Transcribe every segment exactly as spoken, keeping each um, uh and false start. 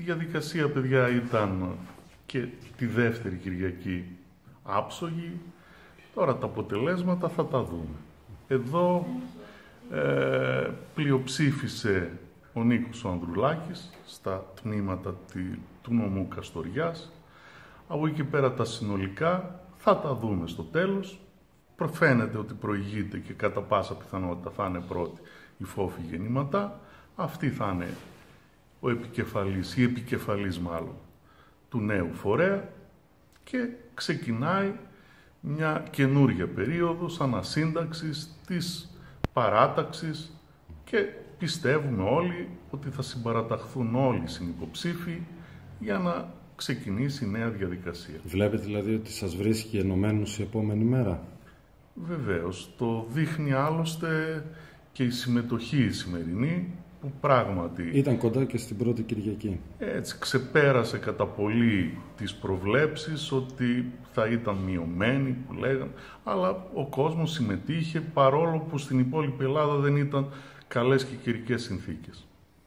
διαδικασία, παιδιά, ήταν και τη δεύτερη Κυριακή άψογη. Τώρα τα αποτελέσματα θα τα δούμε. Εδώ ε, πλειοψήφισε ο Νίκος ο Ανδρουλάκης στα τμήματα του νομού Καστοριάς. Από εκεί πέρα τα συνολικά θα τα δούμε στο τέλος. Προφαίνεται ότι προηγείται και κατά πάσα πιθανότητα θα είναι πρώτη η Φόφη Γεννηματά. Αυτή θα είναι ο επικεφαλής ή επικεφαλής μάλλον του νέου φορέα και ξεκινάει μια καινούργια περίοδος ανασύνταξης της παράταξης και πιστεύουμε όλοι ότι θα συμπαραταχθούν όλοι οι συνυποψήφοι για να ξεκινήσει η νέα διαδικασία. Βλέπετε δηλαδή ότι σας βρίσκει ενωμένους η επόμενη μέρα? Βεβαίως. Το δείχνει άλλωστε και η συμμετοχή η σημερινή, που πράγματι ήταν κοντά και στην πρώτη Κυριακή. Έτσι ξεπέρασε κατά πολύ τις προβλέψεις ότι θα ήταν μειωμένη που λέγανε, αλλά ο κόσμος συμμετείχε παρόλο που στην υπόλοιπη Ελλάδα δεν ήταν καλές και καιρικές συνθήκες.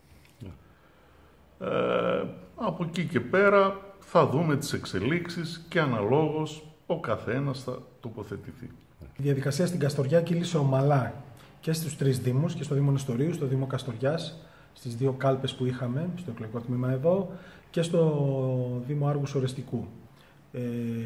Yeah. Ε, από εκεί και πέρα θα δούμε τις εξελίξεις και αναλόγως ο καθένας θα τοποθετηθεί. Η διαδικασία στην Καστοριά κύλησε ομαλά και στους τρεις δήμους, και στο Δήμο Νεστορίου, στο Δήμο Καστοριάς, στις δύο κάλπες που είχαμε, στο εκλογικό τμήμα εδώ, και στο Δήμο Άργους Ορεστικού. Ε,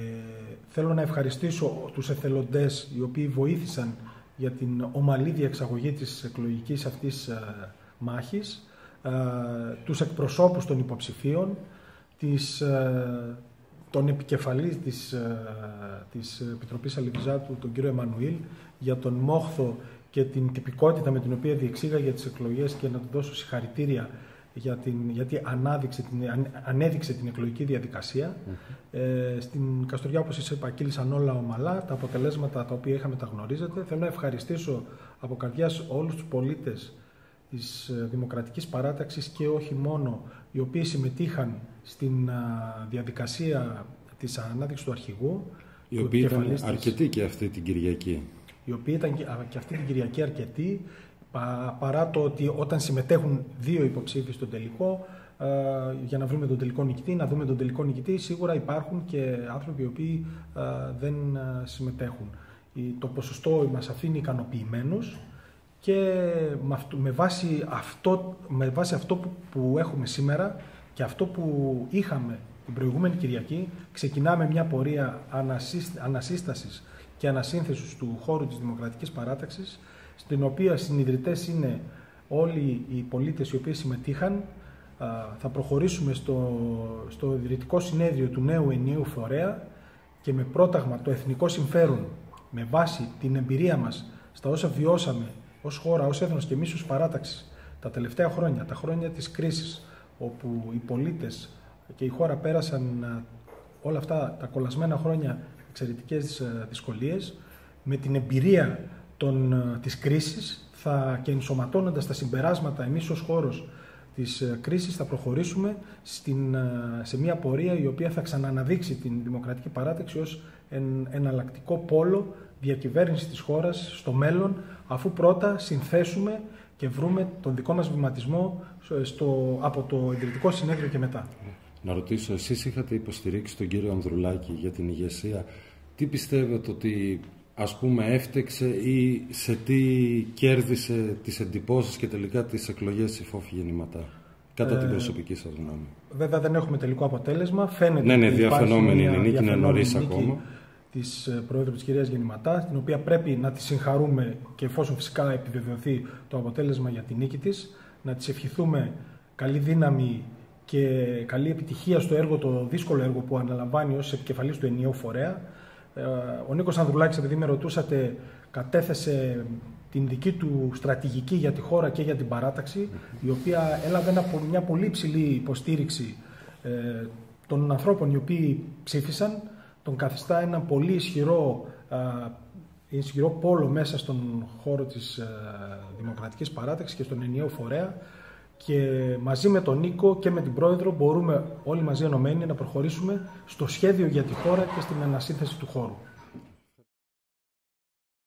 θέλω να ευχαριστήσω τους εθελοντές οι οποίοι βοήθησαν για την ομαλή διεξαγωγή της εκλογικής αυτής ε, μάχης, ε, τους εκπροσώπους των υποψηφίων, της, ε, τον επικεφαλής της, ε, της Επιτροπής Αλιβιζάτου, τον κύριο Εμμανουήλ, για τον μόχθο και την τυπικότητα με την οποία διεξήγαγε τις εκλογές, και να του δώσω συγχαρητήρια για την, γιατί ανάδειξε την, αν, ανέδειξε την εκλογική διαδικασία. Mm-hmm. Ε, στην Καστοριά, όπως σας είπα, κύλησαν όλα ομαλά. Τα αποτελέσματα τα οποία είχαμε τα γνωρίζετε. Θέλω να ευχαριστήσω από καρδιάς όλους τους πολίτες της Δημοκρατικής Παράταξης και όχι μόνο, οι οποίοι συμμετείχαν στην α, διαδικασία της ανάδειξης του αρχηγού. Οι οποίοι ήταν αρκετοί και αυτή την Κυριακή. Οι οποίοι ήταν και αυτή την Κυριακή αρκετοί, παρά το ότι όταν συμμετέχουν δύο υποψήφοι στον τελικό, για να βρούμε τον τελικό νικητή, να δούμε τον τελικό νικητή, σίγουρα υπάρχουν και άνθρωποι οι οποίοι δεν συμμετέχουν. Το ποσοστό μας αφήνει ικανοποιημένους και με βάση αυτό, με βάση αυτό που, που έχουμε σήμερα και αυτό που είχαμε την προηγούμενη Κυριακή, ξεκινάμε μια πορεία ανασύστασης και ανασύνθεσης του χώρου της Δημοκρατικής Παράταξης, στην οποία συνιδρυτές είναι όλοι οι πολίτες οι οποίοι συμμετείχαν. Θα προχωρήσουμε στο, στο ιδρυτικό συνέδριο του νέου ενιαίου φορέα και με πρόταγμα το εθνικό συμφέρον, με βάση την εμπειρία μας στα όσα βιώσαμε ως χώρα, ως έθνος και εμείς ως παράταξη τα τελευταία χρόνια, τα χρόνια της κρίσης, όπου οι πολίτες και η χώρα πέρασαν όλα αυτά τα κολλασμένα χρόνια εξαιρετικές δυσκολίες. Με την εμπειρία των, της κρίσης θα, και ενσωματώνοντας τα συμπεράσματα εμείς ως χώρος της κρίσης, θα προχωρήσουμε στην, σε μια πορεία η οποία θα ξανααναδείξει την Δημοκρατική Παράταξη ως εν, εναλλακτικό πόλο διακυβέρνηση της χώρας στο μέλλον, αφού πρώτα συνθέσουμε και βρούμε τον δικό μας βηματισμό στο, από το ιδρυτικό συνέδριο και μετά. Να ρωτήσω, εσείς είχατε υποστηρίξει τον κύριο Ανδρουλάκη για την ηγεσία. Τι πιστεύετε ότι, ας πούμε, έφτεξε ή σε τι κέρδισε τις εντυπώσεις και τελικά τις εκλογές η Φόφη Γεννηματά, κατά ε, την προσωπική σας γνώμη? Βέβαια δεν έχουμε τελικό αποτέλεσμα. Φαίνεται ναι, ναι, διαφαινόμενη είναι νίκη, είναι νωρίς ακόμα. Της Προέδρου της κυρίας Γεννηματά, την οποία πρέπει να τη συγχαρούμε και εφόσον φυσικά επιβεβαιωθεί το αποτέλεσμα για την νίκη της, να της ευχηθούμε καλή δύναμη και καλή επιτυχία στο έργο, το δύσκολο έργο που αναλαμβάνει ως επικεφαλής του ενιαίου φορέα. Ο Νίκος Ανδρουλάκης, επειδή με ρωτούσατε, κατέθεσε την δική του στρατηγική για τη χώρα και για την παράταξη, η οποία έλαβε μια πολύ υψηλή υποστήριξη των ανθρώπων οι οποίοι ψήφισαν. Τον καθιστά ένα πολύ ισχυρό, ισχυρό πόλο μέσα στον χώρο της Δημοκρατικής Παράταξης και στον ενιαίο φορέα, και μαζί με τον Νίκο και με την Πρόεδρο μπορούμε όλοι μαζί ενωμένοι να προχωρήσουμε στο σχέδιο για τη χώρα και στην ανασύνθεση του χώρου.